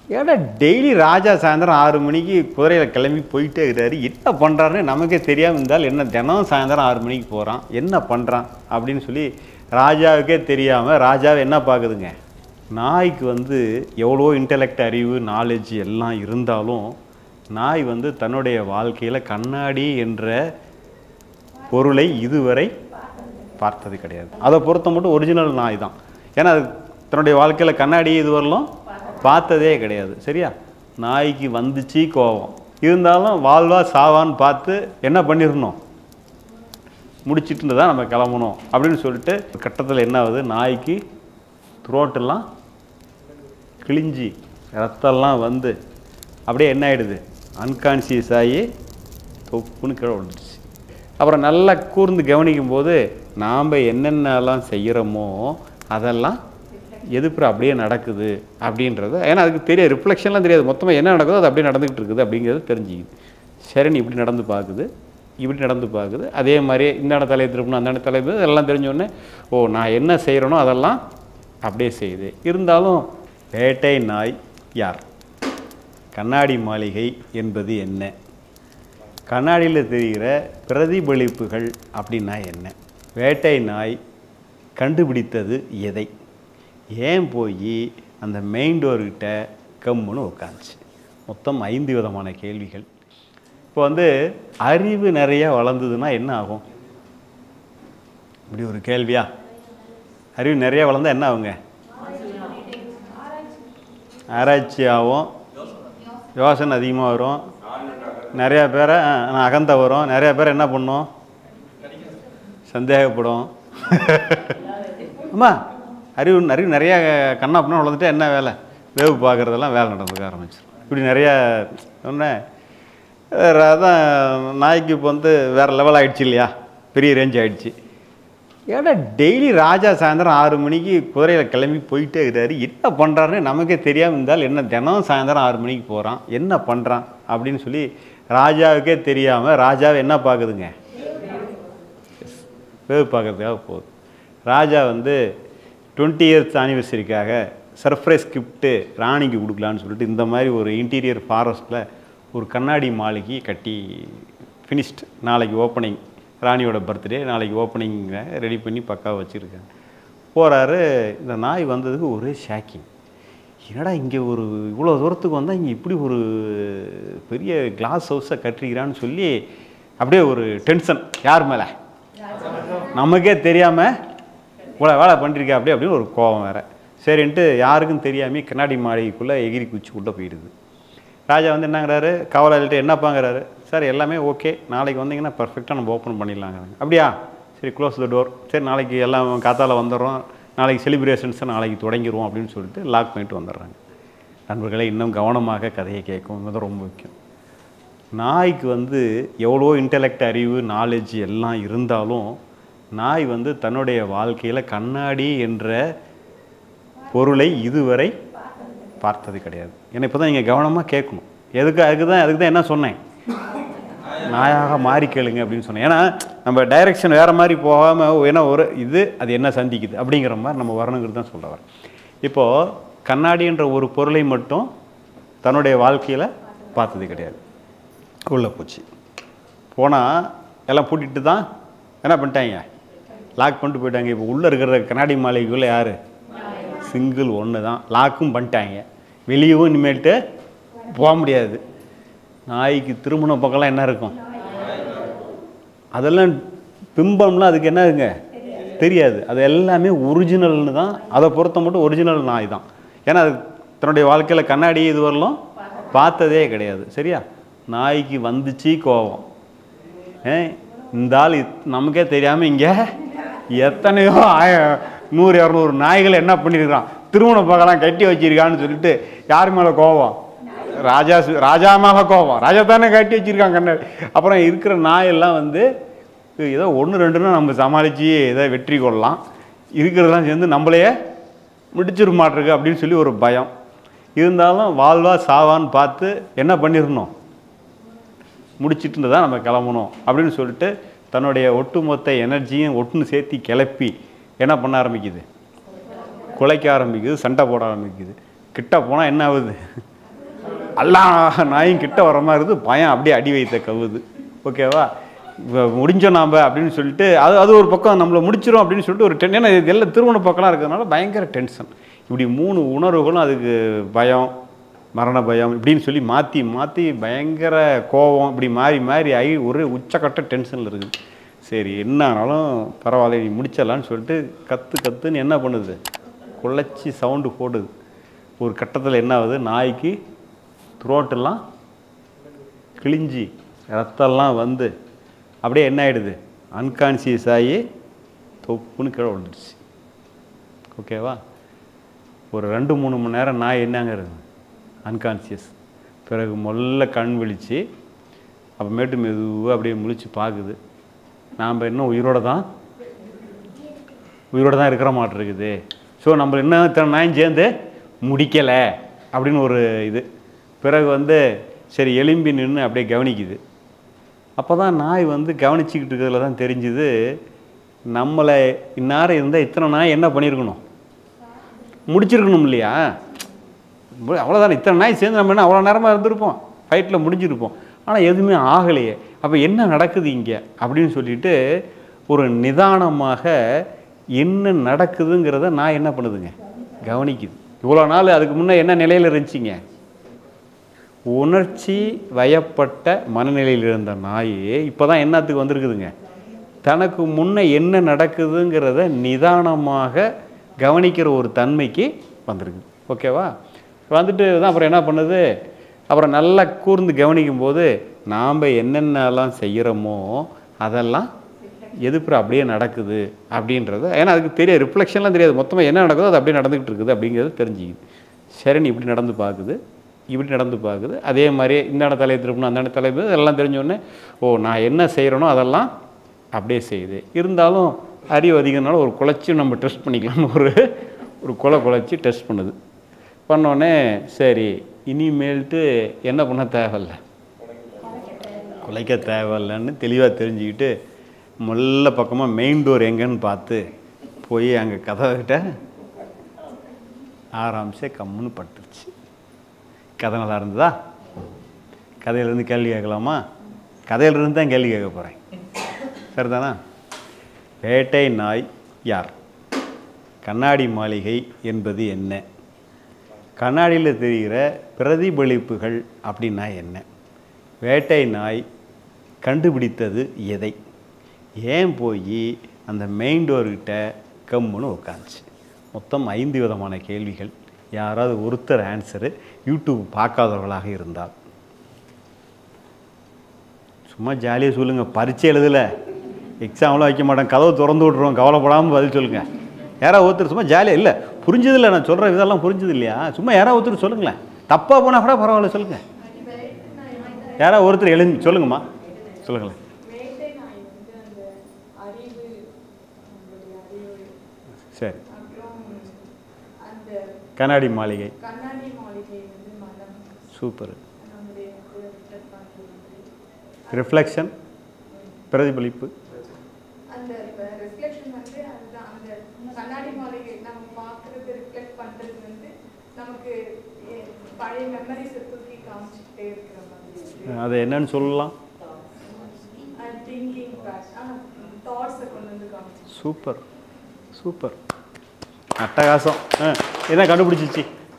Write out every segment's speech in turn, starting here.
ஏன்னா டெய்லி ராஜா சாயந்தரம் 6 மணிக்கு குதிரையில் கிளம்பி போயிட்டே இருக்கிறாரு. என்ன பண்ணுறாருன்னு நமக்கே தெரியாமல் இருந்தால் என்ன தினம் சாயந்தரம் 6 மணிக்கு போகிறான், என்ன பண்ணுறான் அப்படின்னு சொல்லி ராஜாவுக்கே தெரியாமல் ராஜாவை என்ன பார்க்குதுங்க. நாய்க்கு வந்து எவ்வளோ இன்டெலெக்ட், அறிவு, நாலேஜ் எல்லாம் இருந்தாலும் நாய் வந்து தன்னுடைய வாழ்க்கையில் கண்ணாடி என்ற பொருளை இதுவரை பார்த்தது கிடையாது. அதை பொறுத்த மட்டும் ஒரிஜினல் நாய் தான். ஏன்னா அது தன்னுடைய வாழ்க்கையில் கண்ணாடி இதுவரையிலும் பார்த்ததே கிடையாது. சரியா? நாய்க்கு வந்துச்சு கோபம், இருந்தாலும் வாழ்வா சாவான்னு பார்த்து என்ன பண்ணிடணும், முடிச்சிட்டு தான் நம்ம கிளம்பணும் அப்படின்னு சொல்லிட்டு கட்டத்தில் என்ன ஆகுது, நாய்க்கு த்ரோட்டெல்லாம் கிழிஞ்சி ரத்தம்லாம் வந்து அப்படியே என்ன ஆகிடுது, அன்கான்சியஸ் ஆகி தொப்புன்னு கீழே விழுந்துருச்சு. அப்புறம் நல்லா கூர்ந்து கவனிக்கும் போது நாம் என்னென்னலாம் செய்கிறோமோ அதெல்லாம் எதிர்ப்புற அப்படியே நடக்குது அப்படின்றது. ஏன்னா அதுக்கு தெரிய ரிஃப்ளெக்ஷன்லாம் தெரியாது, மொத்தமாக என்ன நடக்குதோ அது அப்படியே நடந்துக்கிட்டு இருக்குது அப்படிங்கிறது தெரிஞ்சுக்குது. சரின்னு இப்படி நடந்து பார்க்குது, இப்படி நடந்து பார்க்குது, அதே மாதிரியே இந்த தலையை திருப்பணும், அந்த தலையை எல்லாம் தெரிஞ்சோடனே ஓ நான் என்ன செய்கிறேனோ அதெல்லாம் அப்படியே செய்யுது. இருந்தாலும் வேட்டை நாய் யார்? கண்ணாடி மாளிகை என்பது என்ன? கண்ணாடியில் தெரிகிற பிரதிபலிப்புகள் அப்படின்னா என்ன? வேட்டை நாய் கண்டுபிடித்தது எதை? ஏன் போய் அந்த மெயின் டோர்கிட்ட கம்முன்னு உட்காந்துச்சு? மொத்தம் 5 விதமான கேள்விகள். இப்போ வந்து அறிவு நிறையா வளர்ந்ததுன்னா என்ன ஆகும்? இப்படி ஒரு கேள்வியா? அறிவு நிறையா வளர்ந்தால் என்ன ஆகுங்க? ஆராய்ச்சி ஆகும், யோசனை அதிகமாக வரும், நிறையா பேரை அகந்த வரும், நிறையா பேர் என்ன பண்ணும், சந்தேகப்படும். ஆமாம், அறிவு நிறையா கண்ணாப்புனா வளர்ந்துட்டு என்ன வேலை, வேவு பார்க்குறதெல்லாம் வேலை நடந்துக்க ஆரம்பிச்சிடும். இப்படி நிறையா சொன்னேன். அதான் நாய்க்கு இப்போ வந்து வேறு லெவல் ஆகிடுச்சு இல்லையா, பெரிய ரேஞ்ச் ஆகிடுச்சு. ஏன்னா டெய்லி ராஜா சாயந்தரம் 6 மணிக்கு குதிரையில் கிளம்பி போயிட்டே இருக்கிறாரு. என்ன பண்ணுறாருன்னு நமக்கே தெரியாமல் இருந்தால் என்ன தினம் சாயந்தரம் 6 மணிக்கு போகிறான், என்ன பண்ணுறான் அப்படின்னு சொல்லி ராஜாவுக்கே தெரியாமல் ராஜாவை என்ன பார்க்குதுங்க, வேவு பார்க்குறதுக்காக போகுது. ராஜா வந்து 20 இயர்ஸ் ஆனிவர்சரிக்காக சர்ப்ரைஸ் கிஃப்ட்டு ராணிக்கு கொடுக்கலான்னு சொல்லிட்டு இந்த மாதிரி ஒரு இன்டீரியர் ஃபாரஸ்ட்டில் ஒரு கண்ணாடி மாளிகை கட்டி ஃபினிஷ்ட். நாளைக்கு ஓப்பனிங், ராணியோட பர்த்டே நாளைக்கு ஓப்பனிங் ரெடி பண்ணி பக்காவாக வச்சுருக்காங்க. போகிறாரு. இந்த நாய் வந்ததுக்கு ஒரே ஷாக்கிங். என்னடா இங்கே ஒரு இவ்வளோ தூரத்துக்கு வந்தால் இங்கே இப்படி ஒரு பெரிய கிளாஸ் ஹவுஸை கட்டிக்கிறான்னு சொல்லி அப்படியே ஒரு டென்ஷன். யார் மேலே? நமக்கே தெரியாமல் இவ்வளோ வேலை பண்ணிருக்கா அப்படி அப்படின்னு ஒரு கோபம் வேறு. சரின்ட்டு யாருக்கும் தெரியாமல் கண்ணாடி மாளிகைக்குள்ளே எகிரி குச்சிக்குள்ளே போயிடுது. ராஜா வந்து என்னங்கிறாரு, காவலாளிகிட்ட என்னப்பாங்கிறாரு, சார் எல்லாமே ஓகே, நாளைக்கு வந்தீங்கன்னா பர்ஃபெக்டாக நம்ம ஓப்பன் பண்ணிடலாங்கிறாங்க. அப்படியா, சரி க்ளோஸ் த டோர், சரி நாளைக்கு எல்லாம் காத்தால் வந்துடுறோம், நாளைக்கு செலிப்ரேஷன்ஸை நாளைக்கு தொடங்கிடுவோம் அப்படின்னு சொல்லிட்டு லாக் பண்ணிட்டு வந்துடுறாங்க. நண்பர்களை இன்னும் கவனமாக கதையை கேட்கும், அது ரொம்ப முக்கியம். நாய்க்கு வந்து எவ்வளோ இன்டெலெக்ட், அறிவு, நாலேஜ் எல்லாம் இருந்தாலும் நாய் வந்து தன்னுடைய வாழ்க்கையில் கண்ணாடி என்ற பொருளை இதுவரை பார்த்தது கிடையாது. ஏன்னா இப்போ தான் நீங்கள் கவனமாக கேட்கணும். அதுக்கு தான் என்ன சொன்னேன், நாயாக மாறி கேளுங்க அப்படின்னு சொன்னேன். ஏன்னா நம்ம டைரெக்ஷன் வேறு மாதிரி போகாமல் ஏன்னா ஒரு அது என்ன சந்திக்குது அப்படிங்கிற மாதிரி நம்ம வரணுங்கிறது தான் சொல்ல வரேன். இப்போது கண்ணாடின்ற ஒரு பொருளை மட்டும் தன்னுடைய வாழ்க்கையில் பார்த்தது கிடையாது. உள்ளே போச்சு, போனால் எல்லாம் பூட்டிட்டு தான் என்ன பண்ணிட்டாங்க, லாக் பண்ணிட்டு போயிட்டாங்க. இப்போ உள்ளே இருக்கிற கண்ணாடி மாளிகைக்குள்ளே யார், சிங்கிள் ஒன்று தான், லாக்கும் பண்ணிட்டாங்க. வெளியவும் இனிமேல்ட்டு போக முடியாது. நாய்க்கு திருமண பக்கம்லாம் என்ன இருக்கும், அதெல்லாம் பிம்பம்லாம் அதுக்கு என்னதுங்க தெரியாது. அது எல்லாமே ஒரிஜினல்னு தான். அதை பொறுத்த மட்டும் ஒரிஜினல் நாய் தான். ஏன்னா அது தன்னுடைய வாழ்க்கையில் கண்ணாடி இது வரலாம் பார்த்ததே கிடையாது. சரியா? நாய்க்கு வந்துச்சு கோபம். இந்த ஆள் நமக்கே தெரியாமல் இங்கே எத்தனையோ 100-200 நாய்கள் என்ன பண்ணியிருக்கான், திருமண பகலாம் கட்டி வச்சிருக்கான்னு சொல்லிட்டு யார் மேலே கோபம், ராஜா மேலே கோபம். ராஜா தானே கட்டி வச்சிருக்கான் கண்ணாடி. அப்புறம் இருக்கிற நாயெல்லாம் வந்து ஏதோ 1-2ன்னு நம்ம சமாளித்து ஏதோ வெற்றி கொள்ளலாம், இருக்கிறதெல்லாம் சேர்ந்து நம்மளையே முடிச்சிட மாட்டிருக்கு அப்படின்னு சொல்லி ஒரு பயம். இருந்தாலும் வாழ்வா சாவான்னு பார்த்து என்ன பண்ணிடணும், முடிச்சிட்டு தான் நம்ம கிளம்பணும் அப்படின்னு சொல்லிட்டு தன்னுடைய ஒட்டுமொத்த எனர்ஜியும் ஒட்டுன்னு சேர்த்து கிளப்பி என்ன பண்ண ஆரம்பிக்குது, குலைக்க ஆரம்பிக்குது, சண்டை போட ஆரம்பிக்குது. கிட்ட போனால் என்ன ஆகுது, எல்லா நாயும் கிட்ட வர மாதிரி இருக்குது, பயம் அப்படியே அடி வைத்த கவுது. ஓகேவா? முடிஞ்சோம் நாம் அப்படின்னு சொல்லிட்டு அது ஒரு பக்கம் நம்மளை முடிச்சிடும் அப்படின்னு சொல்லிட்டு ஒரு ஏன்னா இது எல்லாம் திருமண பக்கம்லாம் இருக்கிறதுனால பயங்கர டென்ஷன். இப்படி 3 உணர்வுகளும் அதுக்கு பயம், மரண பயம் இப்படின்னு சொல்லி மாற்றி மாற்றி பயங்கர கோபம் இப்படி மாறி மாறி ஆகி ஒரு உச்சக்கட்ட டென்ஷனில் இருக்குது. சரி என்ன ஆனாலும் பரவாயில்ல நீ முடிச்சிடலான்னு சொல்லிட்டு கற்றுன்னு என்ன பண்ணுது, குலைச்சி சவுண்டு போடுது. ஒரு கட்டத்தில் என்ன ஆகுது, நாய்க்கு த்ரோட்டெல்லாம் கிழிஞ்சி ரத்தம்லாம் வந்து அப்படியே என்ன ஆகிடுது, அன்கான்சியஸ் ஆகி தொப்புன்னு கீழே விழுந்துருச்சு. ஓகேவா? ஒரு 2-3 மணி நேரம் நாய் என்னங்கிறது அன்கான்சியஸ். பிறகு முதல்ல கண் விழித்து அப்புறமேட்டு மெதுவாக அப்படியே முழிச்சு பார்க்குது. நாம் இன்னும் உயிரோடு தான் இருக்கிற மாட்டு இருக்குது. ஸோ நம்ம இன்னும் இத்தனை நாயும் சேர்ந்து முடிக்கலை அப்படின்னு ஒரு இது. பிறகு வந்து சரி எலும்பி நின்று அப்படியே கவனிக்குது. அப்போ தான் நாய் வந்து கவனிச்சிக்கிட்டு இருக்கிறதுல தான் தெரிஞ்சுது, நம்மளை இந்நேரம் இருந்தால் இத்தனை நாய் என்ன பண்ணியிருக்கணும், முடிச்சிருக்கணும் இல்லையா? அவ்வளோதானே, இத்தனை நாய் சேர்ந்து நம்ம என்ன அவ்வளோ நேரமாக இருந்திருப்போம், ஃபைட்டில் முடிஞ்சிருப்போம். ஆனால் எதுவுமே ஆகலையே, அப்போ என்ன நடக்குது இங்கே அப்படின்னு சொல்லிட்டு ஒரு நிதானமாக என்ன நடக்குதுங்கிறத நான் என்ன பண்ணுதுங்க கவனிக்குது. இவ்வளோ நாள் அதுக்கு முன்னே என்ன நிலையில் இருந்துச்சிங்க, உணர்ச்சி வயப்பட்ட மனநிலையில் இருந்த நாயே இப்போ தான் என்னத்துக்கு வந்திருக்குதுங்க, தனக்கு முன்னே என்ன நடக்குதுங்கிறத நிதானமாக கவனிக்கிற ஒரு தன்மைக்கு வந்திருக்குது. ஓகேவா? வந்துட்டு தான் அப்புறம் என்ன பண்ணுது, அப்புறம் நல்லா கூர்ந்து கவனிக்கும்போது நாம் என்னென்னலாம் செய்கிறோமோ அதெல்லாம் எதுப்புற அப்படியே நடக்குது அப்படின்றது. ஏன்னா அதுக்கு தெரிய ரிஃப்ளெக்ஷன்லாம் தெரியாது, மொத்தமாக என்ன நடக்குதோ அது அப்படியே நடந்துக்கிட்டு இருக்குது அப்படிங்கிறது தெரிஞ்சுக்குது. சரின்னு இப்படி நடந்து பார்க்குது, இப்படி நடந்து பார்க்குது. அதே மாதிரியே இந்த தலையை திருப்பணும், அந்த தலையை எல்லாம் தெரிஞ்சோடனே ஓ நான் என்ன செய்கிறேனோ அதெல்லாம் அப்படியே செய்யுது. இருந்தாலும் அறிவு அதிகம்னால ஒரு குலைச்சி நம்ம டெஸ்ட் பண்ணிக்கலாம்னு ஒரு குலைச்சி டெஸ்ட் பண்ணுது. பண்ணோடனே சரி இனிமேல்ட்டு என்ன பண்ண தேவையில்லை, குலைக்க தேவையில்லைன்னு தெளிவாக தெரிஞ்சுக்கிட்டு முல்ல பக்கமாக மெயின் டோர் எங்கன்னு பார்த்து போய் அங்கே கதவுகிட்ட ஆரம்பிச்சு கம்முன்னு பட்டுருச்சு. கதை நல்லா இருந்ததா? கதையிலேருந்து கேள்வி கேட்கலாமா? கதையிலிருந்து தான் கேள்வி கேட்க போகிறேன், சரிதானா? வேட்டை நாய் யார்? கண்ணாடி மாளிகை என்பது என்ன? கண்ணாடியில் தெரிகிற பிரதிபலிப்புகள் அப்படின்னா என்ன? வேட்டை நாய் கண்டுபிடித்தது எதை? ஏன் போய் அந்த மெயின் டோர்கிட்ட கம்முன்னு உட்காந்துச்சு? மொத்தம் 5 விதமான கேள்விகள். யாராவது ஒருத்தர் ஆன்சரு யூடியூப் பார்க்காதவர்களாக இருந்தால் சும்மா ஜாலியாக சொல்லுங்கள். பரீட்சை எழுதலை, எக்ஸாம்லாம் வைக்க மாட்டேன், கதவை திறந்து விட்ருவோம், கவலைப்படாமல் பதில் சொல்லுங்கள். யாராவது ஒருத்தர் சும்மா ஜாலியாக இல்லை புரிஞ்சதில்லை, நான் சொல்கிற இதெல்லாம் புரிஞ்சது இல்லையா, சும்மா யாராவது ஒருத்தர் சொல்லுங்களேன். தப்பாக போனால் கூட பரவாயில்ல சொல்லுங்கள். யாராவது ஒருத்தர் எழுந்து சொல்லுங்கம்மா, சொல்லுங்களேன். சரி, கண்ணாடி மாளிகை சூப்பர். ரிஃப்ளெக்ஷன் பிரதிபலிப்பு. அது என்னன்னு சொல்லலாம்? சூப்பர் சூப்பர், அட்டகாசம். என்ன கண்டுபிடிச்சிச்சு?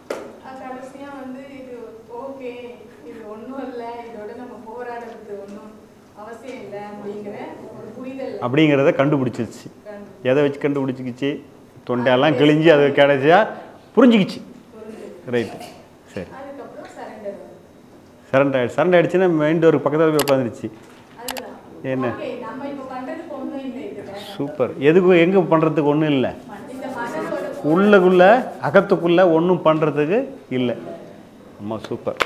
அப்படிங்கிறத கண்டுபிடிச்சிருச்சு. எதை வச்சு கண்டுபிடிச்சிக்கிச்சு? தொண்டையெல்லாம் கிழிஞ்சி அது கிடைச்சா புரிஞ்சுக்கிச்சு. ரைட்டு, சரி. சரண்டர் ஆகிடுச்சுன்னா மெயின் டோர் பக்கத்தில் போய் உட்காந்துருச்சு. என்ன சூப்பர். எதுக்கு எங்கே பண்ணுறதுக்கு ஒன்றும் இல்லை, உள்ளுக்குள்ளே அகத்துக்குள்ளே ஒன்றும் பண்ணுறதுக்கு இல்லை. அம்மா சூப்பர்,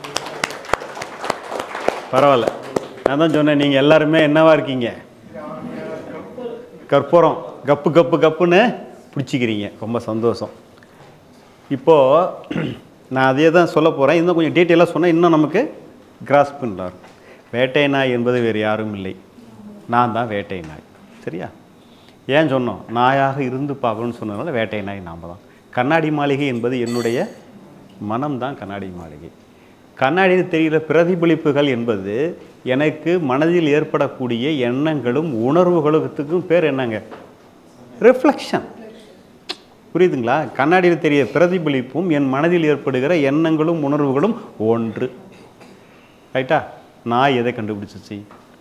பரவாயில்ல. நான் தான் சொன்னேன் நீங்கள் எல்லாருமே என்னவா இருக்கீங்க, கற்பூரம் கப்பு கப்பு கப்புன்னு பிடிச்சிக்கிறீங்க. ரொம்ப சந்தோஷம். இப்போது நான் அதே தான் சொல்ல போகிறேன். இன்னும் கொஞ்சம் டீட்டெயிலாக சொன்னால் இன்னும் நமக்கு கிராஸ்ப் பண்ணுறார். வேட்டை நாய் என்பது வேறு யாரும் இல்லை, நான் தான் வேட்டை நாய். சரியா? ஏன் சொன்னோம்? நாயாக இருந்து பார்க்கணும்னு சொன்னதுனால வேட்டை நாய் நாம் தான். கண்ணாடி மாளிகை என்பது என்னுடைய மனம்தான் கண்ணாடி மாளிகை. கண்ணாடியில் தெரிகிற பிரதிபலிப்புகள் என்பது எனக்கு மனதில் ஏற்படக்கூடிய எண்ணங்களும் உணர்வுகளுக்கும் பேர் என்னங்க? ரிஃப்ளெக்ஷன். புரியுதுங்களா? கண்ணாடியில் தெரிய பிரதிபலிப்பும் என் மனதில் ஏற்படுகிற எண்ணங்களும் உணர்வுகளும் ஒன்று. ரைட்டா? நான் எதை கண்டுபிடிச்சிச்சு?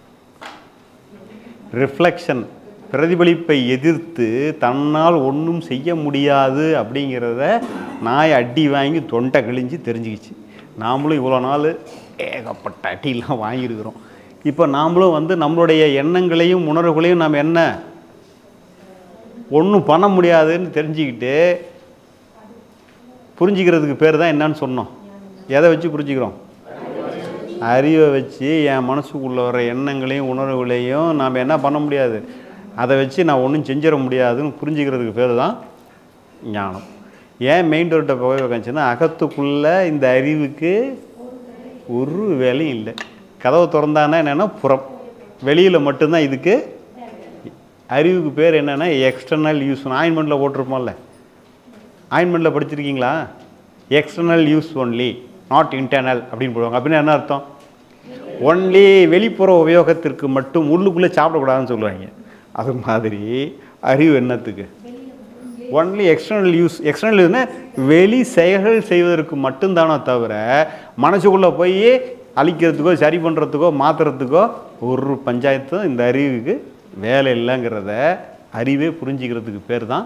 ரிஃப்ளெக்ஷன், பிரதிபலிப்பை எதிர்த்து தன்னால் ஒன்றும் செய்ய முடியாது அப்படிங்கிறத நாய் அடி வாங்கி தொண்டை கிழிஞ்சு தெரிஞ்சுக்கிச்சு. நாமளும் இவ்வளோ நாள் ஏகப்பட்ட அடியெல்லாம் வாங்கியிருக்கிறோம். இப்போ நாமளும் வந்து நம்மளுடைய எண்ணங்களையும் உணர்வுகளையும் நாம் என்ன ஒன்றும் பண்ண முடியாதுன்னு தெரிஞ்சுக்கிட்டு புரிஞ்சிக்கிறதுக்கு பேர் தான் என்னன்னு சொன்னோம். எதை வச்சு புரிஞ்சுக்கிறோம்? அறிவை வச்சு. என் மனசுக்குள்ளே வர எண்ணங்களையும் உணர்வுகளையும் நாம் என்ன பண்ண முடியாது, அதை வச்சு நான் ஒன்றும் செஞ்சிட முடியாதுன்னு புரிஞ்சுக்கிறதுக்கு பேர் தான் ஞானம். ஏன் மெயின் டோர்கிட்ட போய் உக்காந்துச்சுன்னா, அகத்துக்குள்ளே இந்த அறிவுக்கு ஒரு வேலையும் இல்லை. கதவை திறந்தானா என்னென்னா புறம், வெளியில் மட்டும்தான் இதுக்கு. அறிவுக்கு பேர் என்னென்னா எக்ஸ்டர்னல் யூஸ். ஆயின்மெண்ட்டில் போட்டிருப்போம்ல, ஆயின்மெண்ட்டில் படிச்சிருக்கீங்களா? External use only, not internal அப்படின்னு போடுவாங்க. அப்படின்னு என்ன அர்த்தம்? ஒன்லி வெளிப்புற உபயோகத்திற்கு மட்டும், உள்ளுக்குள்ளே சாப்பிடக்கூடாதுன்னு சொல்லுவாங்க. அது மாதிரி அறிவு என்னத்துக்கு? Only external use. எக்ஸ்டர்னல் யூஸ்னா வெளி செயல்கள் செய்வதற்கு மட்டும்தானோ தவிர மனசுக்குள்ளே போய் அழிக்கிறதுக்கோ சரி பண்ணுறதுக்கோ மாற்றுறதுக்கோ ஒரு பஞ்சாயத்தும் இந்த அறிவுக்கு வேலை இல்லைங்கிறத அறிவே புரிஞ்சுக்கிறதுக்கு பேர் தான்.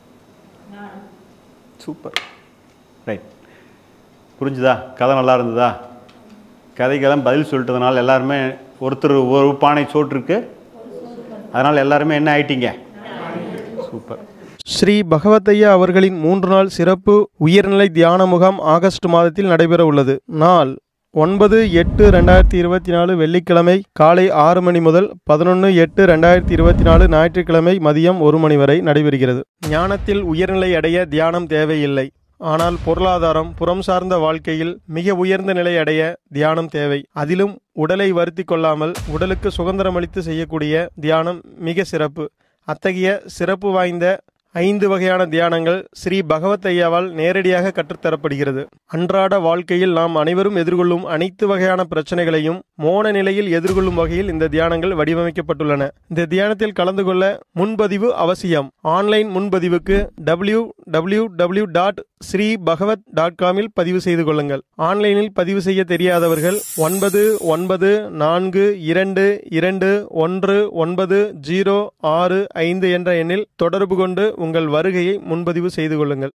சூப்பர். ரைட். புரிஞ்சுதா? கதை நல்லா இருந்ததா? கதைக்கெல்லாம் பதில் சொல்லிட்டதுனால எல்லாருமே ஒருத்தர் ஒரு பானை சோற்றுருக்கு, அதனால் எல்லாருமே என்ன ஆயிட்டீங்க? சூப்பர். ஸ்ரீ பகவத்தையா அவர்களின் 3 நாள் சிறப்பு உயர்நிலை தியான முகாம் ஆகஸ்ட் மாதத்தில் நடைபெற உள்ளது. நாள் 9/8/2024 வெள்ளிக்கிழமை காலை 6 மணி முதல் 11/8/2024 ஞாயிற்றுக்கிழமை மதியம் 1 மணி வரை நடைபெறுகிறது. ஞானத்தில் உயர்நிலை அடைய தியானம் தேவையில்லை. ஆனால் பொருளாதாரம், புறம் சார்ந்த வாழ்க்கையில் மிக உயர்ந்த நிலை அடைய தியானம் தேவை. அதிலும் உடலை வருத்தி கொள்ளாமல் உடலுக்கு சுதந்திரம் அளித்து செய்யக்கூடிய தியானம் மிக சிறப்பு. அத்தகைய சிறப்பு வாய்ந்த 5 வகையான தியானங்கள் ஸ்ரீ பகவத்தையாவால் நேரடியாக கற்றுத்தரப்படுகிறது. அன்றாட வாழ்க்கையில் நாம் அனைவரும் எதிர்கொள்ளும் அனைத்து வகையான பிரச்சனைகளையும் மோன நிலையில் எதிர்கொள்ளும் வகையில் இந்த தியானங்கள் வடிவமைக்கப்பட்டுள்ளன. இந்த தியானத்தில் கலந்து கொள்ள முன்பதிவு அவசியம். ஆன்லைன் முன்பதிவுக்கு www.sribhagavat.com பதிவு செய்து கொள்ளுங்கள். ஆன்லைனில் பதிவு செய்ய தெரியாதவர்கள் 9992219065 என்ற எண்ணில் தொடர்பு கொண்டு உங்கள் வருகையை முன்பதிவு செய்து கொள்ளுங்கள்.